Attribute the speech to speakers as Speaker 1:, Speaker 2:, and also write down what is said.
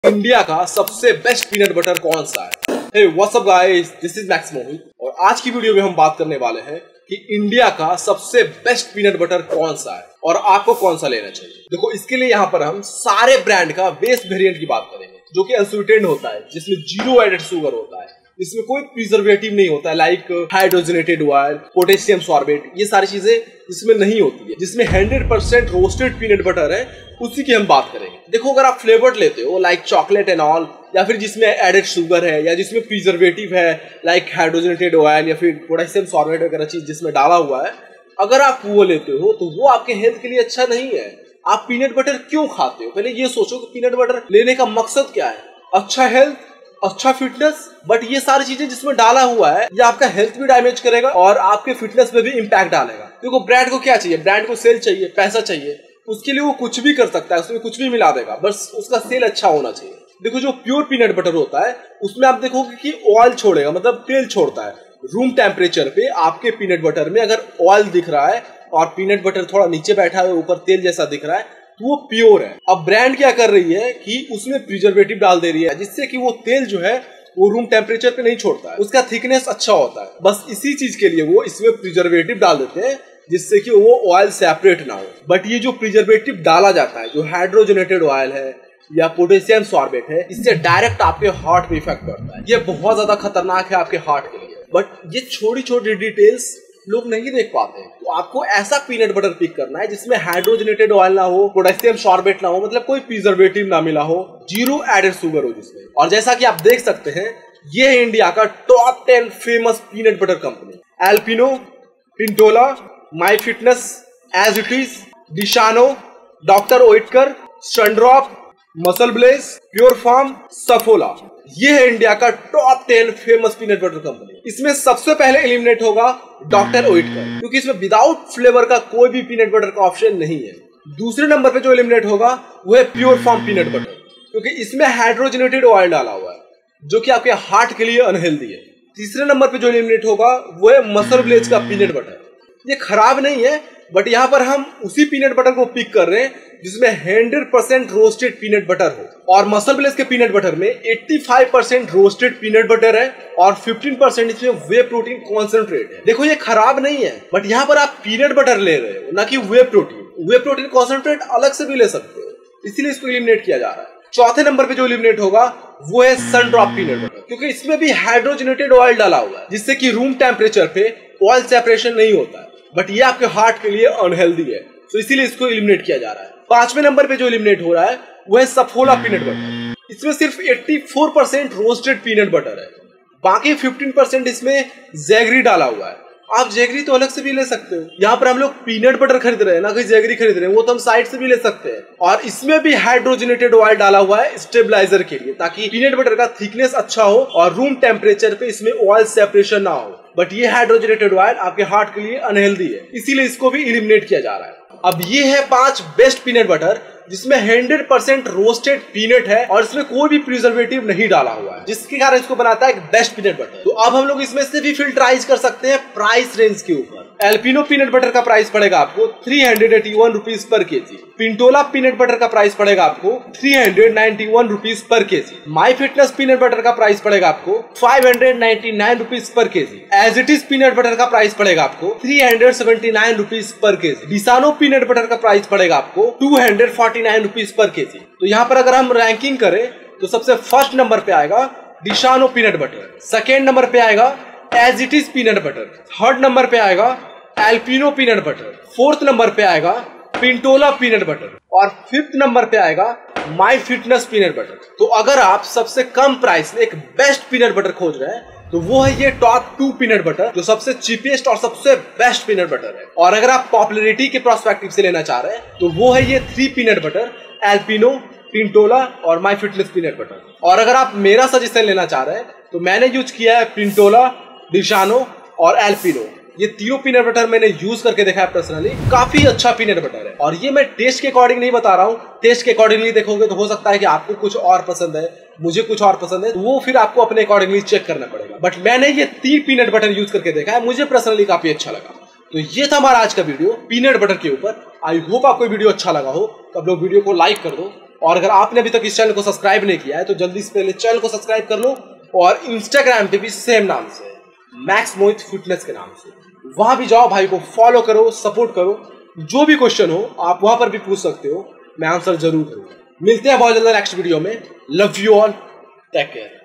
Speaker 1: India का सबसे best peanut butter कौन सा है? Hey what's up guys, this is Max Mohit और आज की वीडियो में हम बात करने वाले हैं कि इंडिया का सबसे बेस्ट पीनट बटर कौन सा है और आपको कौन सा लेना चाहिए। देखो, इसके लिए यहाँ पर हम सारे ब्रांड का बेस्ट वेरिएंट की बात करेंगे जो कि अनस्वीटेंड होता है, जिसमें जीरो एडेड शुगर होता है, इसमें कोई प्रिजर्वेटिव नहीं होता है, like hydrogenated oil, potassium sorbate, ये सारी चीजें इसमें नहीं होती है। जिसमें 100% रोस्टेड पीनट बटर है, उसी की हम बात करेंगे। देखो, अगर आप फ्लेवर्ड लेते हो लाइक चॉकलेट एंड ऑल, या फिर जिसमें एडेड शुगर है या जिसमें प्रिजर्वेटिव है लाइक हाइड्रोजनेटेड ऑयल या फिर पोटेशियम सॉर्बेट वगैरह चीज जिसमें डाला हुआ है, अगर आप वो लेते हो तो वो आपके हेल्थ के लिए अच्छा नहीं है। आप पीनट बटर क्यों खाते हो? पहले ये सोचो कि पीनट बटर लेने का मकसद क्या है। अच्छा हेल्थ, अच्छा फिटनेस, बट ये सारी चीजें जिसमें डाला हुआ है ये आपका हेल्थ भी डैमेज करेगा और आपके फिटनेस पे भी इम्पैक्ट डालेगा। देखो, ब्रांड को क्या चाहिए? ब्रांड को सेल चाहिए, पैसा चाहिए, उसके लिए वो कुछ भी कर सकता है, उसमें कुछ भी मिला देगा, बस उसका सेल अच्छा होना चाहिए। देखो, जो प्योर पीनट बटर होता है उसमें आप देखोगे कि ऑयल छोड़ेगा, मतलब तेल छोड़ता है। रूम टेम्परेचर पे आपके पीनट बटर में अगर ऑयल दिख रहा है और पीनट बटर थोड़ा नीचे बैठा है, ऊपर तेल जैसा दिख रहा है, तो वो प्योर है। अब ब्रांड क्या कर रही है कि उसमें प्रिजर्वेटिव डाल दे रही है, जिससे कि वो तेल जो है वो रूम टेम्परेचर पे नहीं छोड़ता है, उसका थिकनेस अच्छा होता है। बस इसी चीज के लिए वो इसमें प्रिजर्वेटिव डाल देते हैं, जिससे कि वो ऑयल सेपरेट ना हो। बट ये जो प्रिजर्वेटिव डाला जाता है, जो हाइड्रोजनेटेड ऑयल है या पोटेशियम सॉर्बेट है, इससे डायरेक्ट आपके हार्ट पे इफेक्ट पड़ता है। ये बहुत ज्यादा खतरनाक है आपके हार्ट के लिए। बट ये छोटी छोटी डिटेल्स लोग नहीं देख पाते हैं। तो आपको ऐसा पीनट बटर पिक करना है जिसमें हाइड्रोजनेटेड ऑयल ना हो, पोटेशियम सॉर्बेट ना हो, मतलब कोई प्रिजर्वेटिव ना मिला हो, जीरो एडेड शुगर हो जिसमें। और जैसा कि आप देख सकते हैं, ये है इंडिया का top 10 famous peanut butter company. Alpino, Pintola, My Fitness, As It Is, Disano, Doctor Oetker, Sundrop, Muscle Blaze, Pure Farm, Saffola. ये है इंडिया का top 10 famous peanut butter company. इसमें सबसे पहले एलिमिनेट होगा डॉक्टर ओइटकर, क्योंकि इसमें विदाउट फ्लेवर का कोई भी पीनट बटर का ऑप्शन नहीं है। दूसरे नंबर पे जो एलिमिनेट होगा वो है प्योर फार्म पीनट बटर, क्योंकि इसमें हाइड्रोजनेटेड ऑयल डाला हुआ है जो कि आपके हार्ट के लिए अनहेल्दी है। तीसरे नंबर पे जो एलिमिनेट होगा वो है मसल ब्लेज का पीनट बटर। ये खराब नहीं है, बट यहाँ पर हम उसी पीनट बटर को पिक कर रहे हैं जिसमें 100% रोस्टेड पीनट बटर हो। और मसल ब्लेज के पीनट बटर में 85% रोस्टेड पीनट बटर है और 15% इसमें वे प्रोटीन कॉन्सेंट्रेट है। देखो, ये खराब नहीं है, बट यहाँ पर आप पीनट बटर ले रहे हो, ना कि whey protein. Whey protein concentrate अलग से भी ले सकते हो, इसीलिए इसको एलिमिनेट किया जा रहा है। चौथे नंबर पे जो एलिमिनेट होगा वो है सनड्रॉप पीनट बटर, क्योंकि इसमें भी हाइड्रोजनेटेड ऑयल डाला हुआ है, जिससे कि रूम टेम्परेचर पे ऑयल सेपरेशन नहीं होता है, बट ये आपके हार्ट के लिए अनहेल्दी है, तो इसीलिए इसको एलिमिनेट किया जा रहा है। पांचवें नंबर पे जो एलिमिनेट हो रहा है वो है सफोला पीनट बटर। इसमें सिर्फ 84% रोस्टेड पीनट बटर है, बाकी 15% इसमें जैगरी डाला हुआ है। आप जैगरी तो अलग से भी ले सकते हो। यहाँ पर हम लोग पीनट बटर खरीद रहे हैं, ना कि जैगरी खरीद रहे हैं, वो तो हम साइड से भी ले सकते हैं। और इसमें भी हाइड्रोजनेटेड ऑयल डाला हुआ है स्टेबलाइजर के लिए, ताकि पीनट बटर का थिकनेस अच्छा हो और रूम टेम्परेचर पे इसमें ऑयल सेपरेशन ना हो। बट ये हाइड्रोजनेटेड ऑयल आपके हार्ट के लिए अनहेल्दी है, इसीलिए इसको भी एलिमिनेट किया जा रहा है। अब ये है 5 बेस्ट पीनट बटर जिसमें 100% रोस्टेड पीनट है और इसमें कोई भी प्रिजर्वेटिव नहीं डाला हुआ है, जिसके कारण इसको बनाता है एक बेस्ट पीनट बटर। तो अब हम लोग इसमें से भी फिल्टराइज कर सकते हैं प्राइस रेंज के ऊपर। एल्पिनो पीनट बटर का प्राइस पड़ेगा आपको 381 rupees per KG. Pintola peanut butter का प्राइस पड़ेगा आपको 391 rupees per KG. My Fitness peanut butter का प्राइस पड़ेगा आपको 599 rupees per KG. As It Is peanut butter का प्राइस पड़ेगा आपको 379 rupees per KG. Disano peanut butter का प्राइस पड़ेगा आपको 249 रुपीज पर केजी। तो यहाँ पर अगर हम रैंकिंग करें तो सबसे फर्स्ट नंबर पे आएगा Disano peanut butter, second number पे आएगा As It Is peanut butter, third number पे आएगा Alpino peanut butter, fourth number पे आएगा पिंटोला पीनट बटर और फिफ्थ नंबर पे आएगा माई फिटनेस पीनट बटर। तो अगर आप सबसे कम प्राइस में एक बेस्ट पीनट बटर खोज रहे हैं तो वो है ये टॉप 2 पीनट बटर, जो सबसे चीपेस्ट और सबसे बेस्ट पीनट बटर है। और अगर आप पॉपुलैरिटी के प्रोस्पेक्टिव से लेना चाह रहे हैं तो वो है ये 3 पीनट बटर, एल्पिनो, पिंटोला और माई फिटनेस पीनट बटर। और अगर आप मेरा सजेशन लेना चाह रहे हैं तो मैंने यूज किया है पिंटोला, डिशानो और एल्पिनो। ये तीनों पीनट बटर मैंने यूज करके देखा है पर्सनली, काफी अच्छा पीनट बटर है। और ये मैं टेस्ट के अकॉर्डिंग नहीं बता रहा हूँ, टेस्ट के अकॉर्डिंगली देखोगे तो हो सकता है कि आपको कुछ और पसंद है, मुझे कुछ और पसंद है, तो वो फिर आपको अपने अकॉर्डिंगली चेक करना पड़ेगा। बट मैंने ये 3 पीनट बटर यूज करके देखा है, मुझे पर्सनली काफी अच्छा लगा। तो ये था हमारा आज का वीडियो पीनट बटर के ऊपर। आई होप आपको वीडियो अच्छा लगा हो, तो आप लोग वीडियो को लाइक कर दो, और अगर आपने अभी तक इस चैनल को सब्सक्राइब नहीं किया है तो जल्दी से पहले चैनल को सब्सक्राइब कर लो, और इंस्टाग्राम पे भी सेम नाम से, मैक्स मोहित फिटनेस के नाम से, वहां भी जाओ, भाई को फॉलो करो, सपोर्ट करो। जो भी क्वेश्चन हो आप वहां पर भी पूछ सकते हो, मैं आंसर जरूर करूंगा। मिलते हैं बहुत जल्द नेक्स्ट वीडियो में। Love you all, take care.